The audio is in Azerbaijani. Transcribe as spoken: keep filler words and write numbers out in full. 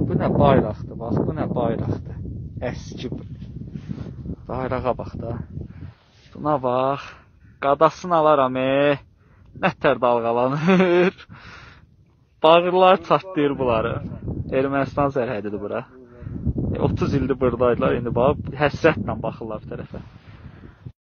Bu nə bayraqdır, bax, bu nə bayraqdır. Əski bayrağa bax da. Buna bax. Qadasını alaram, e. Nətər dalğalanır. Bağırlar çatlayır bunları. Ermənistan sərhədidir bura. otuz ildir buradaydılar, indi bax, həsrətlə baxırlar bir tərəfə.